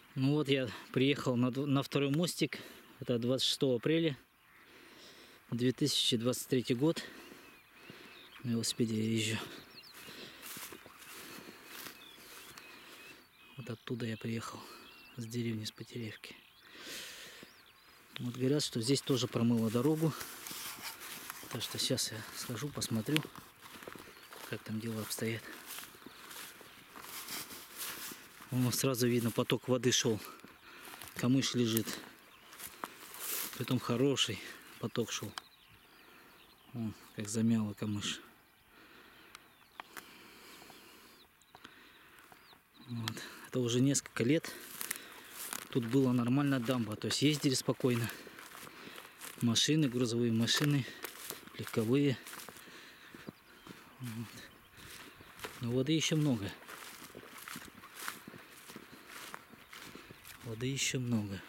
Ну вот я приехал на второй мостик. Это 26 апреля 2023 год. На велосипеде я езжу. Вот оттуда я приехал, с деревни, с Потеревки. Вот говорят, что здесь тоже промыло дорогу. Так что сейчас я схожу, посмотрю, как там дела обстоят. Вон сразу видно, поток воды шел. Камыш лежит. Притом хороший поток шел. Вон, как замяло камыш. Вот. Это уже несколько лет. Тут была нормальная дамба. То есть ездили спокойно. Машины, грузовые машины, легковые. Вот. Но воды еще много. Воды еще много.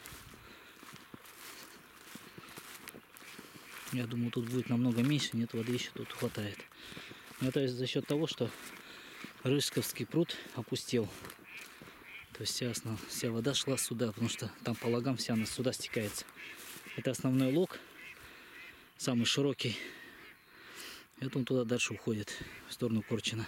Я думаю, тут будет намного меньше. Нет, воды еще тут хватает. Но это за счет того, что Рыжковский пруд опустел. То есть вся вода шла сюда, потому что там по лагам вся она сюда стекается. Это основной лог, самый широкий. И вот он туда дальше уходит, в сторону Корчина.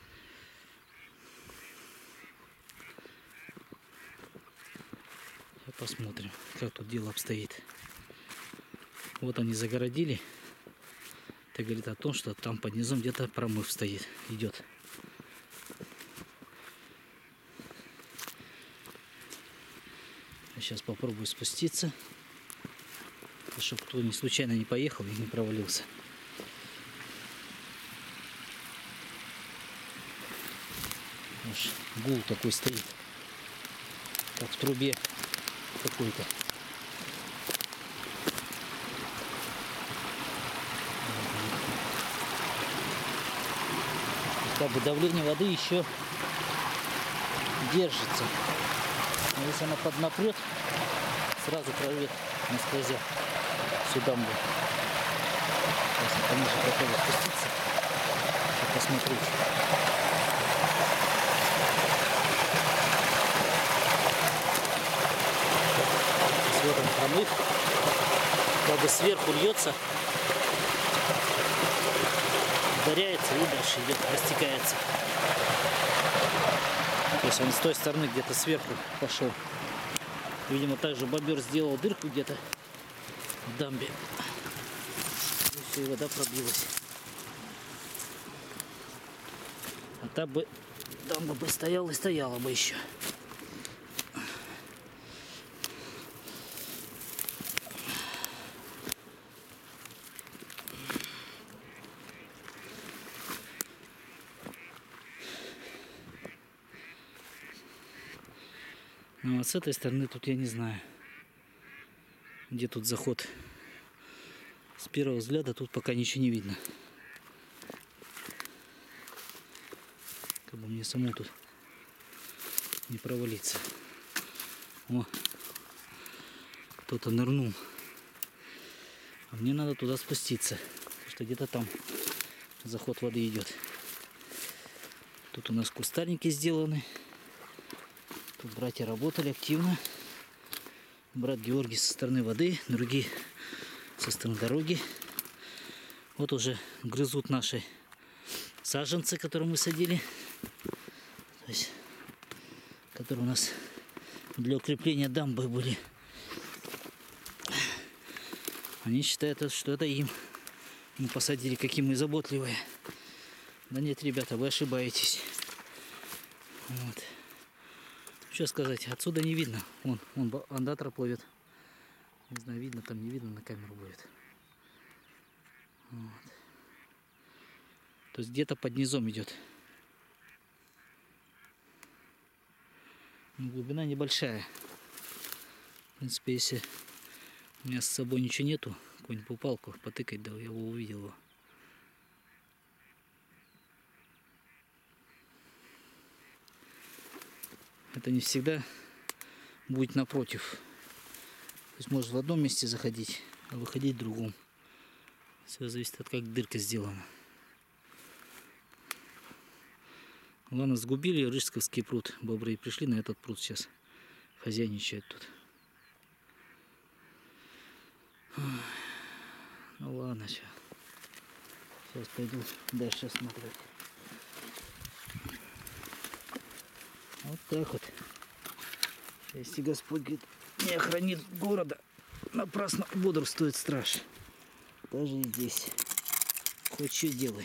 Сейчас посмотрим, как тут дело обстоит. Вот они загородили. Это говорит о том, что там под низом где-то промыв стоит, идет. Сейчас попробую спуститься, чтобы кто не случайно не поехал и не провалился. Аж гул такой стоит, как в трубе какой-то. Как бы давление воды еще держится. Но если она поднапрет, сразу прорвет насквозь всю дамбу. Сейчас я пониже готовы спуститься, чтобы посмотреть. Вот он промыв, как бы сверху льется, ударяется и дальше идет, растекается. То есть он с той стороны где-то сверху пошел. Видимо, также бобер сделал дырку где-то в дамбе. И все, и вода пробилась. А так бы дамба бы стояла и стояла бы еще. Ну, а с этой стороны тут я не знаю, где тут заход. С первого взгляда тут пока ничего не видно. Как бы мне самому тут не провалиться. О, кто-то нырнул. А мне надо туда спуститься, потому что где-то там заход воды идет. Тут у нас кустарники сделаны. Тут братья работали активно. Брат Георгий со стороны воды, другие со стороны дороги. Вот уже грызут наши саженцы, которые мы садили. То есть, которые у нас для укрепления дамбы были. Они считают, что это им. Мы посадили, какие мы заботливые. Да нет, ребята, вы ошибаетесь. Вот. Что сказать, отсюда не видно. Вон андатра плывет. Не знаю, видно там, не видно, на камеру будет. Вот. То есть где-то под низом идет. Но глубина небольшая. В принципе, если у меня с собой ничего нету, какую-нибудь палку потыкать, да, я его увидел его. Это не всегда будет напротив. То есть может в одном месте заходить, а выходить в другом. Все зависит от как дырка сделана. Ладно, сгубили Рыжковский пруд. Бобры и пришли на этот пруд сейчас. хозяйничает тут. Ну ладно, сейчас пойду дальше смотреть. Вот так вот. Если Господь, говорит, не охранит города, напрасно бодрствует страж. Даже и здесь. Хоть что делай.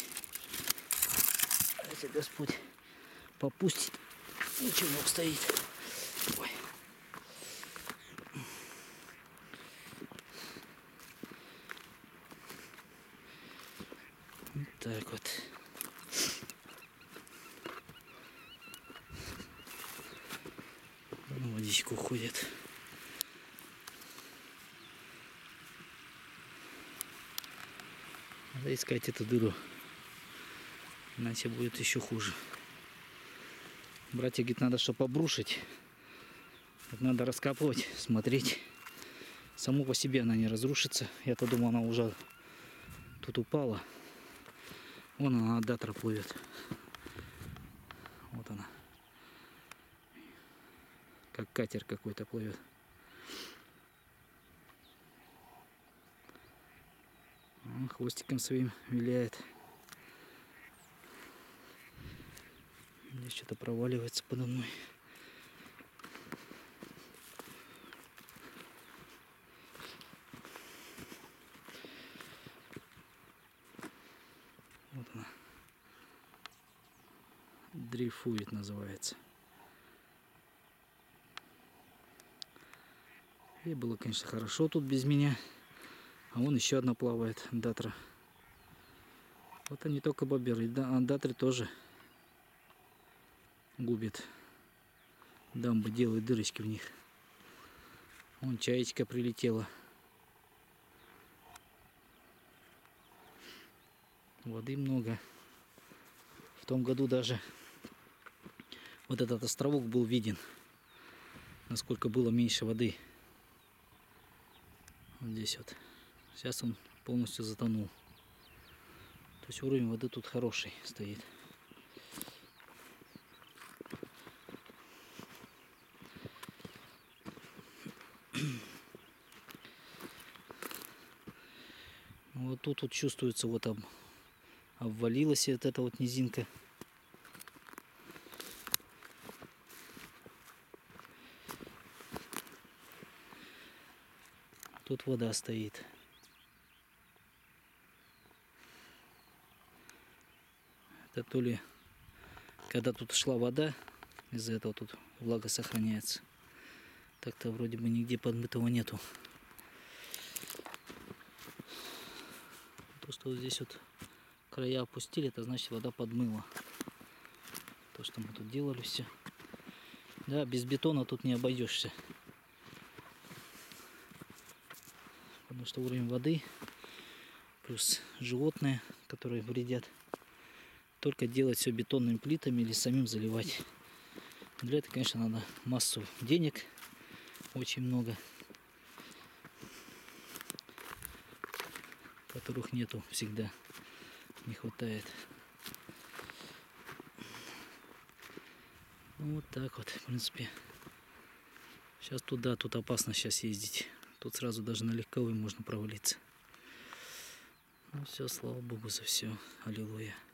А если Господь попустит, ничего не обстоит. Ой. Вот так вот. Водичка уходит. Надо искать эту дыру, иначе будет еще хуже. Братья говорит, надо чтобы обрушить, надо раскапывать, смотреть. Само по себе она не разрушится. Я-то думал, она уже тут упала. Вон она от Датра плывет. Вот она. Как катер какой-то плывет. Он хвостиком своим виляет. Здесь что-то проваливается подо мной. Вот она. Дрейфует называется. Ей было, конечно, хорошо тут без меня. А вон еще одна плавает, Датра. Вот они только боберы. Да, а Датри тоже губит. Дамбы делают дырочки в них. Вон чаечка прилетела. Воды много. В том году даже вот этот островок был виден, насколько было меньше воды. Вот здесь вот. Сейчас он полностью затонул. То есть уровень воды тут хороший стоит. Вот тут вот чувствуется, вот обвалилась вот эта вот низинка. Тут вода стоит. Это то ли, когда тут шла вода, из-за этого тут влага сохраняется. Так-то вроде бы нигде подмытого нету. То, что вот здесь вот края опустили, это значит вода подмыла. То, что мы тут делали все. Да, без бетона тут не обойдешься. Потому что уровень воды плюс животные, которые вредят. Только делать все бетонными плитами или самим заливать. Для этого, конечно, надо массу денег, очень много, которых нету всегда, не хватает. Ну, вот так вот, в принципе. Сейчас туда, тут опасно сейчас ездить. Тут сразу даже на легковой можно провалиться. Ну все, слава Богу за все. Аллилуйя.